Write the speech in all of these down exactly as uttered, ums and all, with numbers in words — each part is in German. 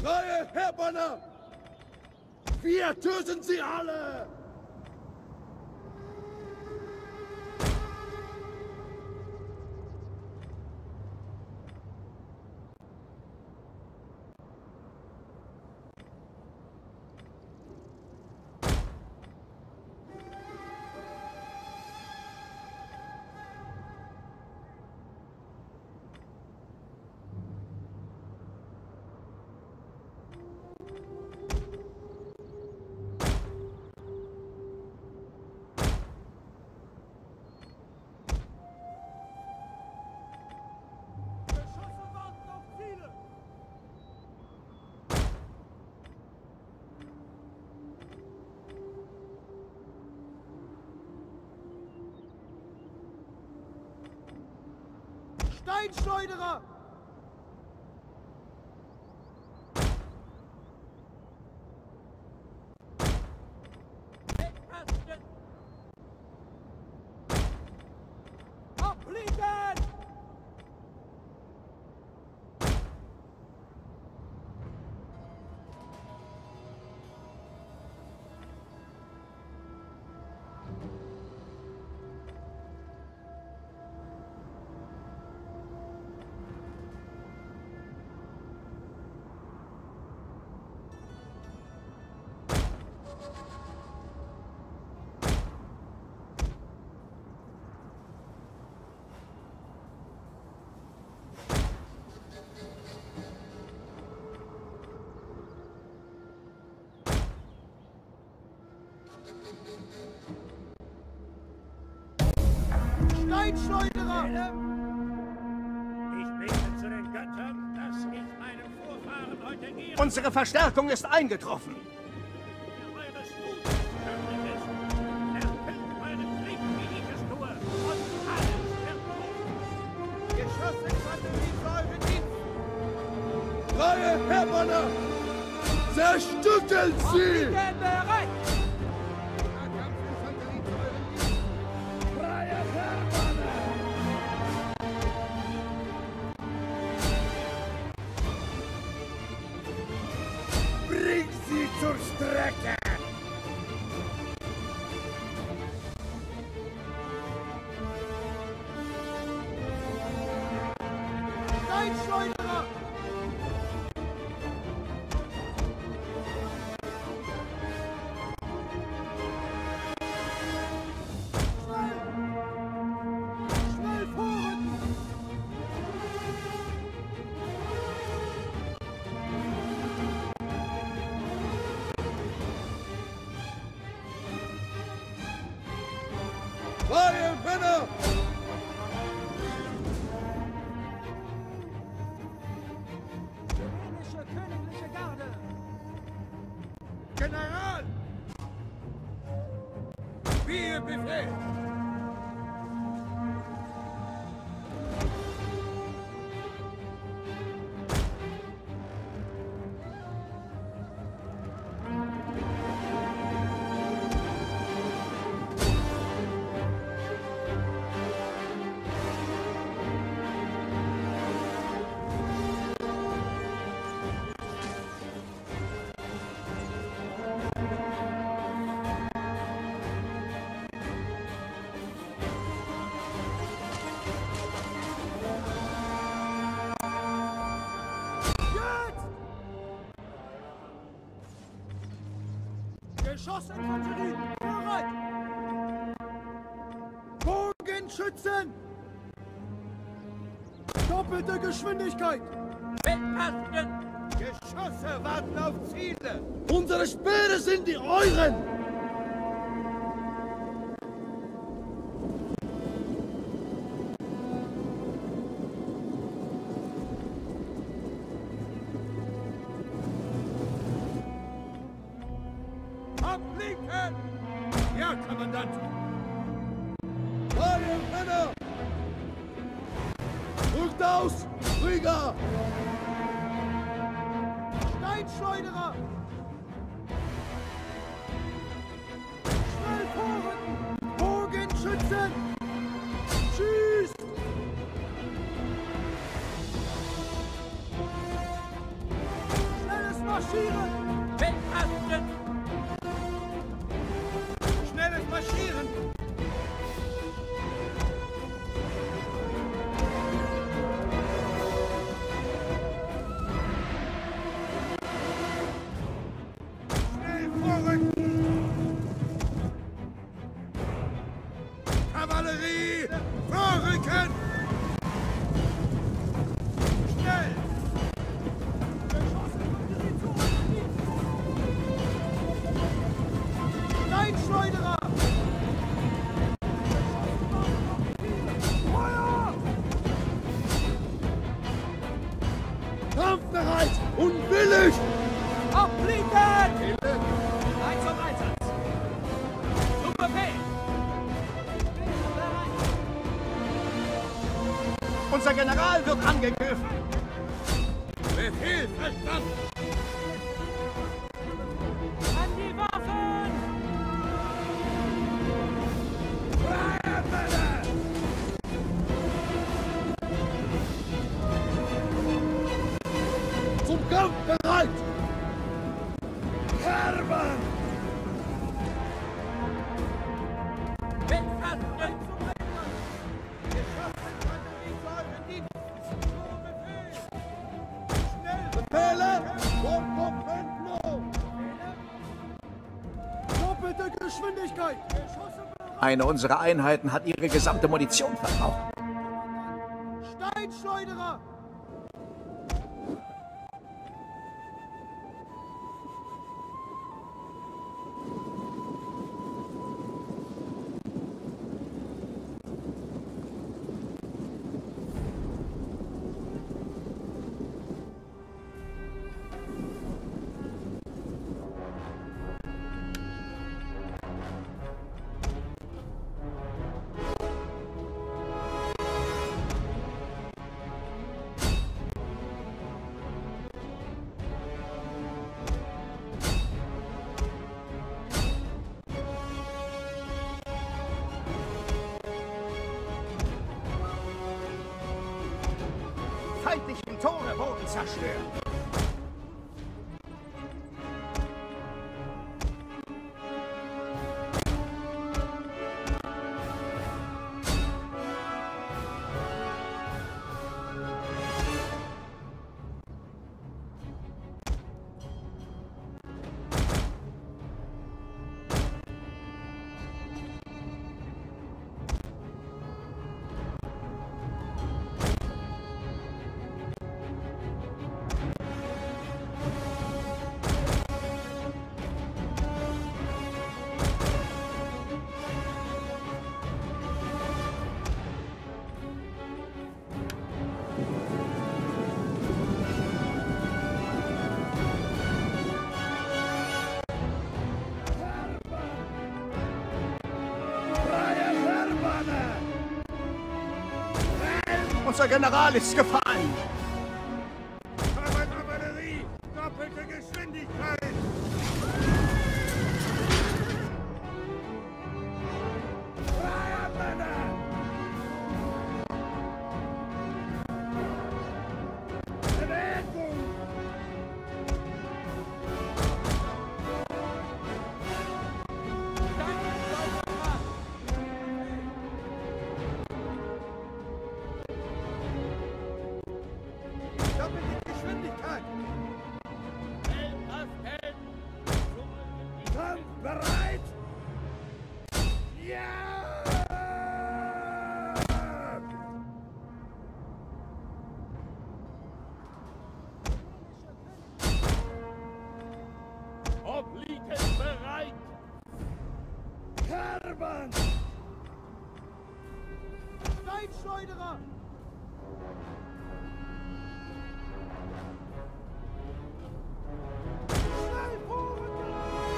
Freie Herbanner! Wir töten sie alle! Steinschleuderer! Wegpassen! Abliegen! Steinschleuderer! Ich bete zu den Göttern, dass ich meinem Vorfahren heute Ehre... Unsere Verstärkung ist eingetroffen. Eures Mutes möglich ist. Erfüllt meinen Krieg, wie ich es tue, und alles wird gut. Geschossinfanterie für eure Dienst! Freie Herbanner! Zerstückeln sie! Abliegen bereit! Zur Strecke! Steinschleuderer! Schnell! Schnell vorrücken! Freie Männer! Dänische königliche Garde! General! Wie ihr befehlt! Geschossinfanterie bereit! Bogenschützen! Doppelte Geschwindigkeit! Wegpassen! Geschosse warten auf Ziele! Unsere Speere sind die euren! Abliegen! Ja, Kommandant! Freie Männer! Rückt aus! Krieger! Steinschleuderer! Schnell vorrücken! Bogenschützen! Schießt! Schnelles Marschieren! Weghasten! Schnelles Marschieren! Schnell vorrücken! Kavallerie! Vorrücken! Schnell! Steinschleuderer! Feuer! Kampfbereit und willig! Aufblicken! Bereit zum Einsatz! Zum Befehl! Unser General wird angegriffen. Befehl verstanden! An die Waffen! Freie Männer! Zum Kampf bereit! Caveman! Weghasten! Befehle vom Kommando! Doppelte Geschwindigkeit! Eine unserer Einheiten hat ihre gesamte Munition verbraucht. Steinschleuderer! Feindlichen Tore wurden zerstört. Unser General ist gefallen. Kavallerie! Doppelte Geschwindigkeit! Freie Männer! Bewegung! Doppelte Geschwindigkeit! Kampf bereit! Ja! Obliegen bereit! Caveman! Steinschleuderer! Schnell vorrücken!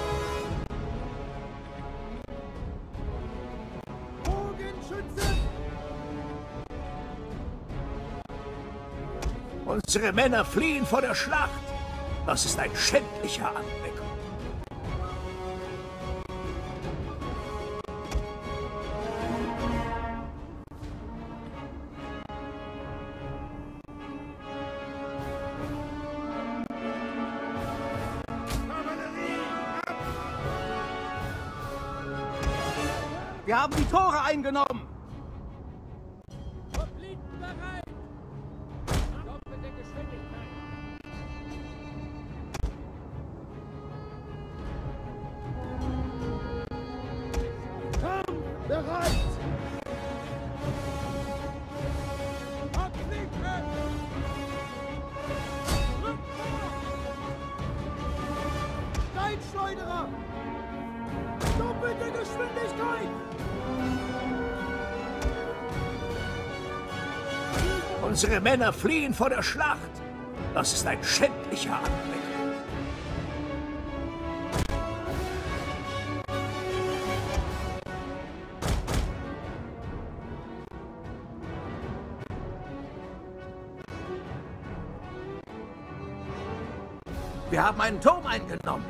Bogenschützen! Unsere Männer fliehen vor der Schlacht. Das ist ein schändlicher Anblick. Wir haben die Tore eingenommen. Hopliten bereit! Doppelte Geschwindigkeit! Kampf bereit! Abknicken! Steinschleuderer! Doppelte Geschwindigkeit! Unsere Männer fliehen vor der Schlacht. Das ist ein schändlicher Anblick. Wir haben einen Turm eingenommen.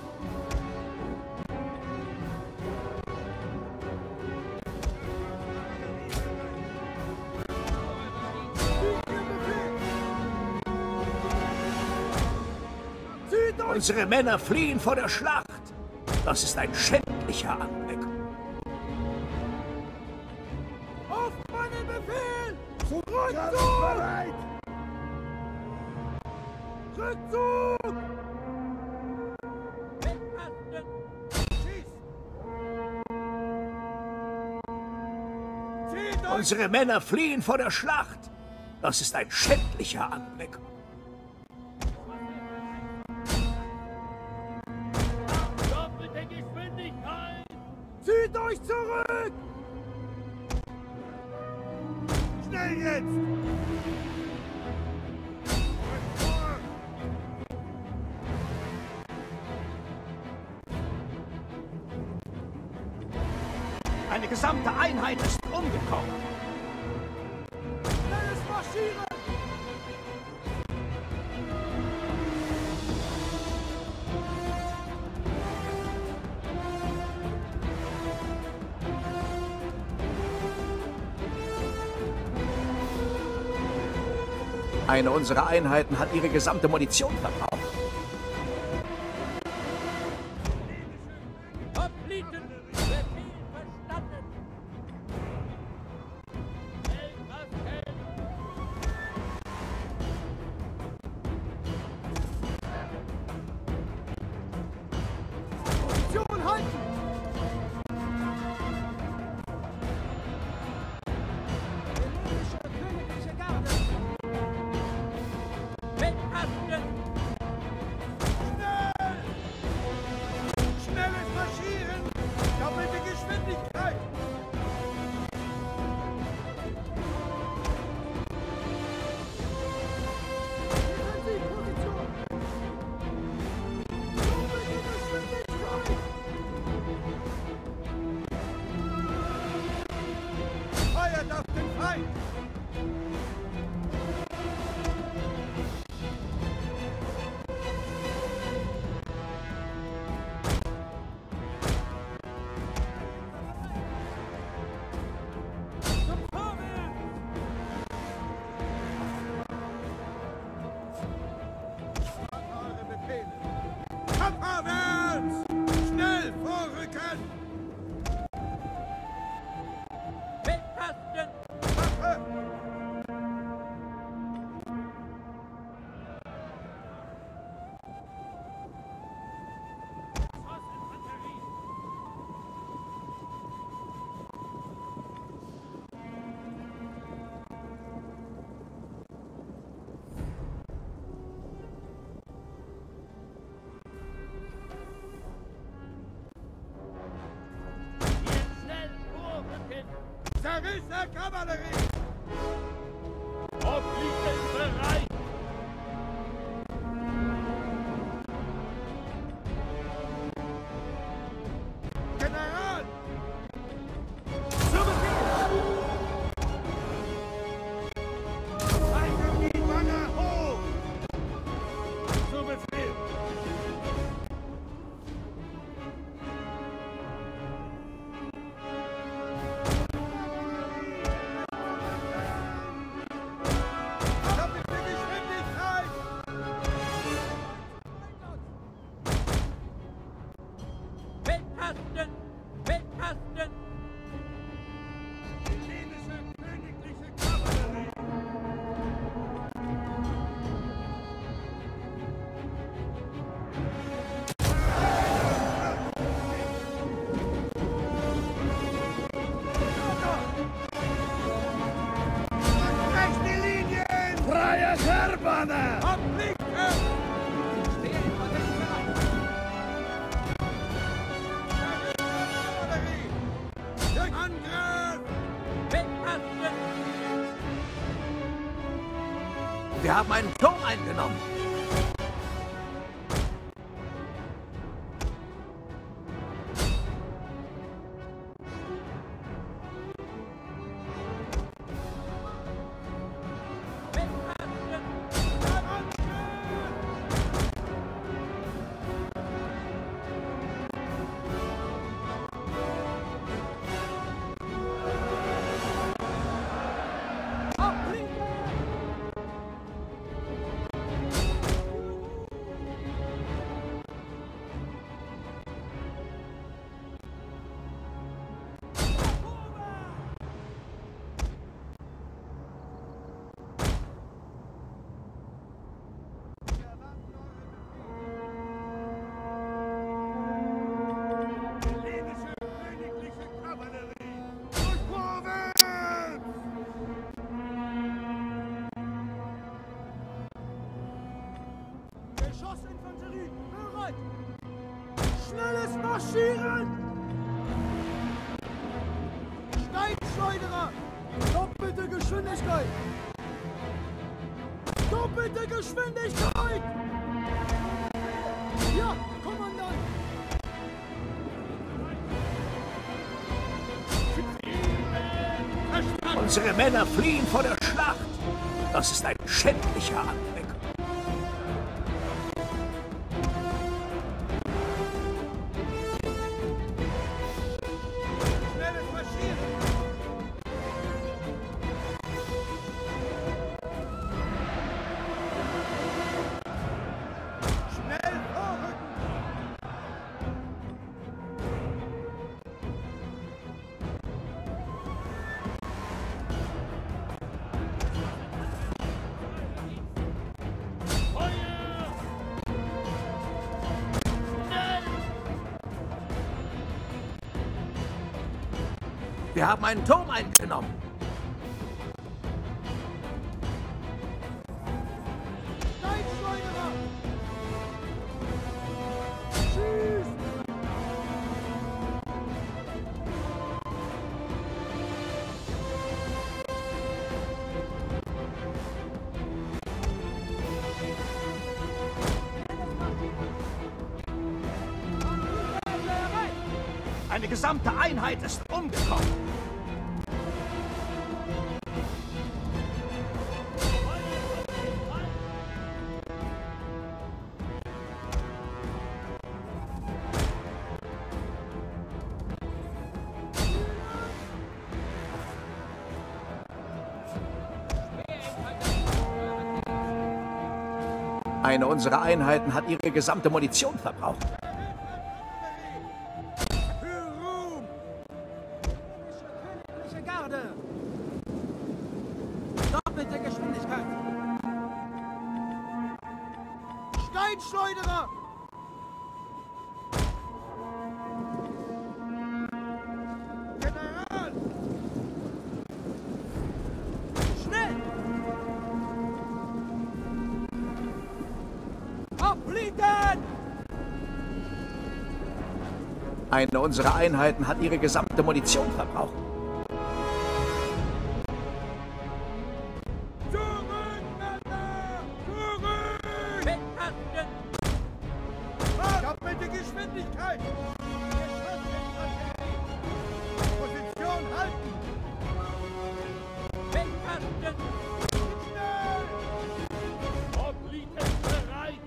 Unsere Männer fliehen vor der Schlacht. Das ist ein schändlicher Anblick. Auf meinen Befehl! Kampf bereit! Rückzug! Wegpassen! Schieß! Zieht euch! Unsere Männer fliehen vor der Schlacht. Das ist ein schändlicher Anblick. Doppelte Geschwindigkeit! Zieht euch zurück! Schnell jetzt! Eine gesamte Einheit ist umgekommen. Schnelles Marschieren! Eine unserer Einheiten hat ihre gesamte Munition verbraucht. Hopliten! Befehl verstanden! Elfersfeld! Position halten! Hellenische königliche Garde! Wegpassen! Schnell! Schnelles Marschieren! Doppelte Geschwindigkeit! Defensivposition! Doppelte Geschwindigkeit! Feuert auf den Feind! Zum Vorwärts! Eure Befehle! Kampfvorwärts! Schnell vorrücken! Wegpassen! Waffe! Schossinfanterie! Jetzt schnell vorrücken! Zerrisser Kavallerie! Hopliten bereit! General! Zu Befehl! Halten die Banner hoch! Zu Befehl! Manne! Abblicken! Stehe in Position bereit. Kavallerie! Durch Angriff! Wegpassen! Wir haben einen Turm eingenommen. Schossinfanterie, bereit! Schnelles Marschieren! Steinschleuderer! Doppelte Geschwindigkeit! Doppelte Geschwindigkeit! Ja, Kommandant! Unsere Männer fliehen vor der Schlacht. Das ist ein schändlicher Anblick. Schnelles Marschieren! Schnell vorrücken! Wir haben einen Turm eingenommen. Steinschleuderer! Schieß! Eine gesamte Einheit ist umgekommen. Eine unserer Einheiten hat ihre gesamte Munition verbraucht. Für Ruhm! Königliche Garde! Doppelte Geschwindigkeit! Steinschleuderer! General! Schnell! Abblicken! Eine unserer Einheiten hat ihre gesamte Munition verbraucht. Zurück, Männer! Zurück! Wegpassen! Doppelte Geschwindigkeit! Geschossinfanterie! Position halten! Wegpassen! Schnell! Obliegen bereit!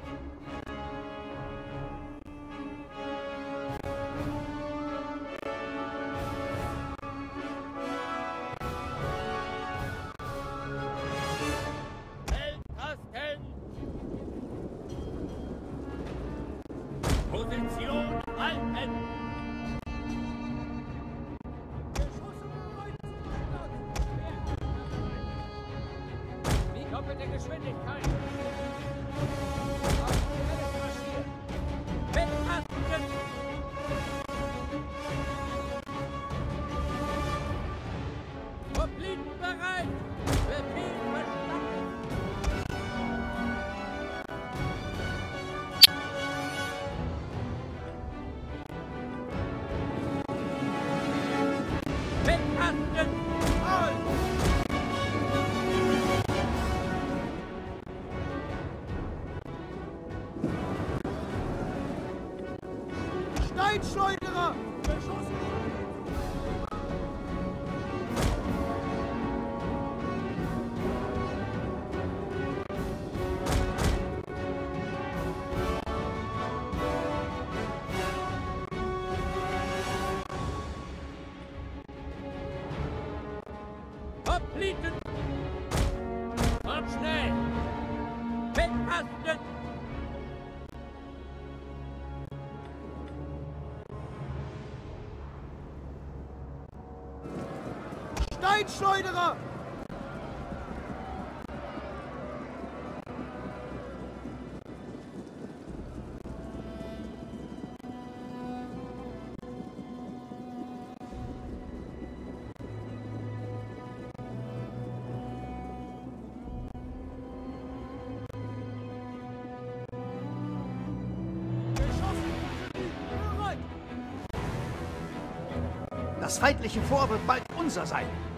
Feldtasten! Position halten! Die doppelte Geschwindigkeit! Auf schnelles Marschieren! Wegpassen! Obliegen bereit! Befehl verstanden! Steinschleuderer! Beschossen! Hoplieten! Kommt schnell! Weghasten! Steinschleuderer! Das feindliche Fort wird bald unser sein.